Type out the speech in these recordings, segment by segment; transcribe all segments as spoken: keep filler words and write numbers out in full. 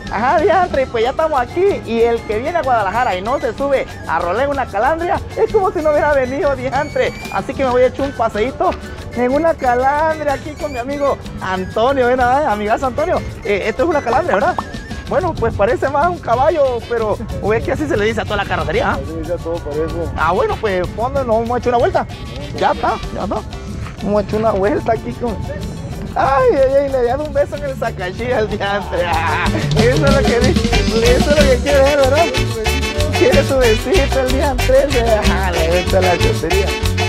Ajá, diantre, pues ya estamos aquí y el que viene a Guadalajara y no se sube a rolar una calandria es como si no hubiera venido, diantre. Así que me voy a echar un paseíto en una calandria aquí con mi amigo Antonio, ¿ven? Amigazo Antonio, eh, esto es una calandria, ¿verdad? Bueno, pues parece más un caballo, pero o es que así se le dice a toda la carrocería, ¿ah? Sí, ya todo parece. Ah, bueno, pues ¿cuándo nos vamos a echar una vuelta? Ya está, ya está. Vamos a echar una vuelta aquí con... Ay, ay, ay, le dan un beso en el sacachí al diantre. Ah, eso es lo que dice, eso es lo que quiere ver, ¿verdad? Quiere su besito el diantre. Ah, le gusta la chotería.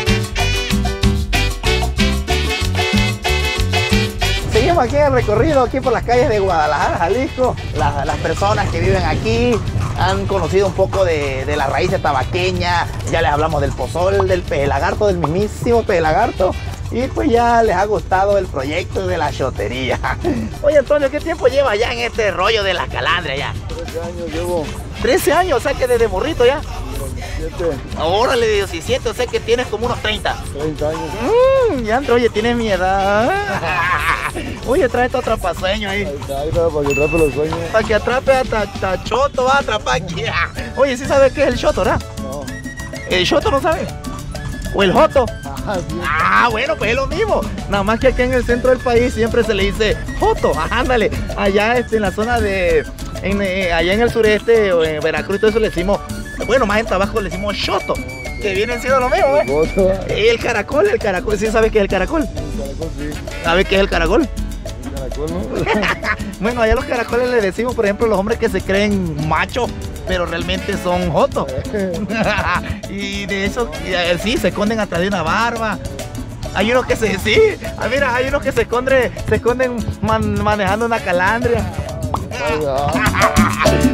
Seguimos aquí en el recorrido, aquí por las calles de Guadalajara, Jalisco. Las, las personas que viven aquí han conocido un poco de, de la raíz tabaqueña. Ya les hablamos del pozol, del pez lagarto, del mismísimo pez lagarto. Y pues ya les ha gustado el proyecto de la chotería. Oye, Antonio, ¿qué tiempo lleva ya en este rollo de la calandria ya? trece años llevo. trece años, o sea que desde morrito ya. diecisiete. Órale, de diecisiete, o sea que tienes como unos treinta. treinta años. Mmm, ya, oye, tienes mi edad. Oye, trae tu atrapasueño ahí. Ahí está, ahí está, para que atrape los sueños. Para que atrape a Tachoto, va a atrapar aquí. Oye, ¿sí sabes qué es el choto, verdad? No. ¿El choto no sabe? ¿O el joto? Ah, sí. Ah, bueno, pues es lo mismo. Nada más que aquí en el centro del país siempre se le dice joto. Ándale. Allá este, en la zona de... En, eh, allá en el sureste o en Veracruz, todo eso le decimos... Bueno, más en Tabasco le decimos choto. Que vienen siendo lo mismo, ¿eh? Gozo. El caracol, el caracol. ¿Sí sabes qué es el caracol? El caracol, sí. ¿Sabes qué es el caracol? El caracol, ¿no? Bueno, allá los caracoles le decimos, por ejemplo, los hombres que se creen machos, pero realmente son jotos. Y de eso, y, eh, sí, se esconden atrás de una barba. Hay unos que se, sí, ah, mira, hay unos que se esconden, se esconden man, manejando una calandria. Ay, ah.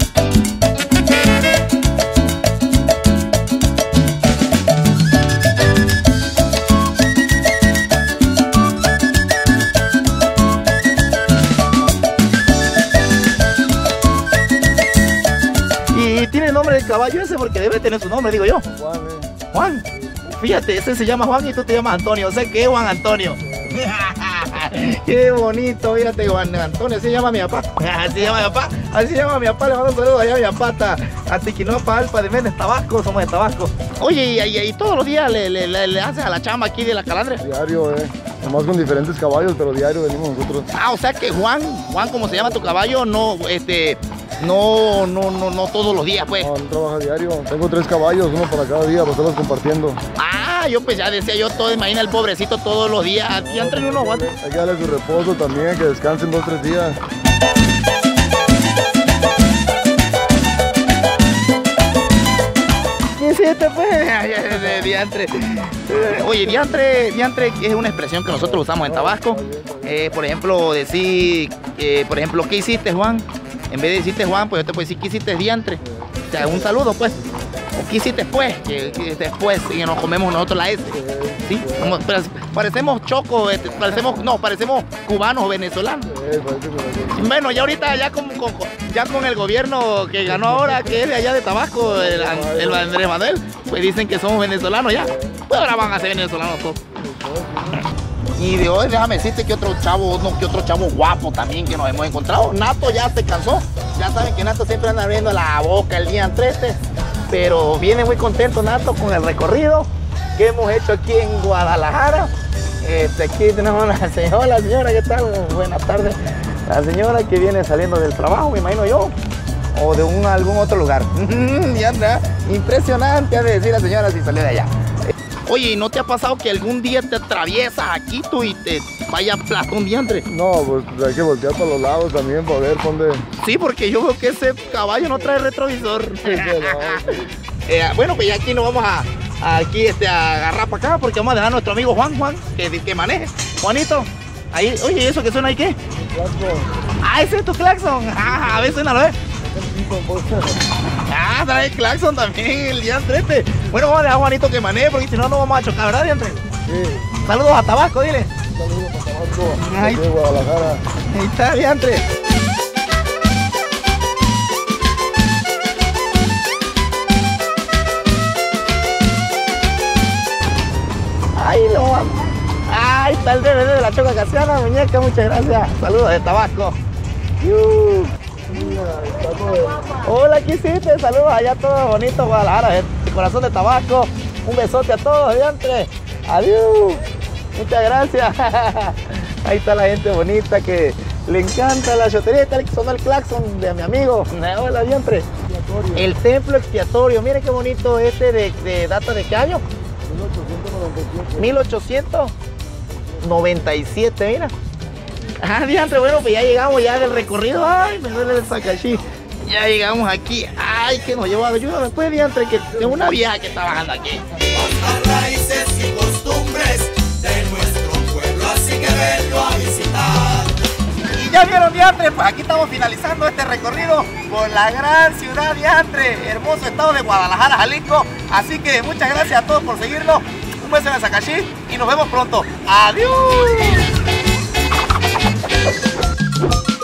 Y tiene el nombre del caballo ese porque debe tener su nombre, digo yo. Juan, eh. Juan. Fíjate, ese se llama Juan y tú te llamas Antonio. O sea, ¿qué es Juan Antonio? Qué bonito, fíjate, Juan Antonio. Así se llama mi papá. Así se llama mi papá. Así se llama mi papá. Le mando un saludo allá a mi papá. Hasta, a Tiquinopa, Alpa de Méndez, Tabasco. Somos de Tabasco. Oye, y, y, y todos los días le, le, le, le haces a la chamba aquí de la calandria. Diario, eh. Nomás con diferentes caballos, pero diario venimos nosotros. Ah, o sea que Juan, Juan, como se llama tu caballo, no, este, no, no, no, no todos los días, pues. No, no trabaja diario. Tengo tres caballos, uno para cada día, para estarlos compartiendo. Ah, yo pues ya decía yo todo, imagina el pobrecito todos los días. Ya entre uno aguanta. Hay que darle su reposo también, que descansen dos, tres días. diecisiete, pues, diantre. Oye, diantre, diantre es una expresión que nosotros usamos en Tabasco. Eh, por ejemplo, decir, eh, por ejemplo, ¿qué hiciste, Juan? En vez de decirte Juan, pues yo te puedo decir, ¿qué hiciste, diantre? O sea, un saludo, pues. ¿O qué hiciste después? Que, que después, y nos comemos nosotros la S. ¿Sí? Como, parecemos chocos, este, parecemos, no, parecemos cubanos o venezolanos. Bueno, ya ahorita, ya con, con, ya con el gobierno que ganó ahora, que es de allá de Tabasco, el, el Andrés Manuel, pues dicen que somos venezolanos ya. Pues ahora van a ser venezolanos todos. Y de hoy, déjame decirte que otro chavo, no, que otro chavo guapo también que nos hemos encontrado. Nato ya se cansó. Ya saben que Nato siempre anda abriendo la boca el día trece. Pero viene muy contento Nato con el recorrido que hemos hecho aquí en Guadalajara. Este, aquí tenemos a la señora, la señora, ¿qué tal? Buenas tardes. La señora que viene saliendo del trabajo, me imagino yo, o de un, algún otro lugar. Ya anda, impresionante, ha de decir la señora si salió de allá. Oye, ¿y no te ha pasado que algún día te atraviesas aquí tú y te vaya plastón diantre? No, pues hay que voltear para los lados también para ver dónde... Sí, porque yo veo que ese caballo no trae retrovisor. Sí, sí, no, sí. eh, bueno, pues ya aquí nos vamos a, a aquí este, a agarrar para acá porque vamos a dejar a nuestro amigo Juan, Juan, que, que maneje. Juanito, ahí, oye, ¿y eso que suena ahí qué? Ah, ese es tu claxon. Ah, a ver, suena, ¿lo ves? Ah, trae claxon también el diantre este. Bueno, vamos a dejar a Juanito que maneje porque si no, no vamos a chocar, ¿verdad, diantre? Sí. Saludos a Tabasco, dile. Saludos a Tabasco, Ay. de Guadalajara. Ahí está, diantre. Ay, no. Ahí está el D V D de la Choca Casiana, muñeca, muchas gracias. Saludos de Tabasco. Uh. Mira. Hola, ¿qué hiciste? Saludos allá a todos, bonito Guadalajara, el corazón de Tabasco. Un besote a todos, diantre. Adiós. Muchas gracias. Ahí está la gente bonita que le encanta la chotería. Está el que sonó el claxon de mi amigo. Hola, diantre. El templo expiatorio. Mire qué bonito este de, de data de qué año. mil ochocientos noventa y siete, mira. Ah, diantre, bueno, pues ya llegamos ya del recorrido. Ay, me duele el Sacachí. Ya llegamos aquí. Ay, que nos llevó. Ayúdame después, diantre, que es una vieja que está bajando aquí. Las raíces y costumbres de nuestro pueblo, así que vengo a visitar. Y ya vieron, diantre, pues aquí estamos finalizando este recorrido por la gran ciudad diantre, hermoso estado de Guadalajara, Jalisco. Así que muchas gracias a todos por seguirnos. Un beso en el Sacachí y nos vemos pronto. ¡Adiós!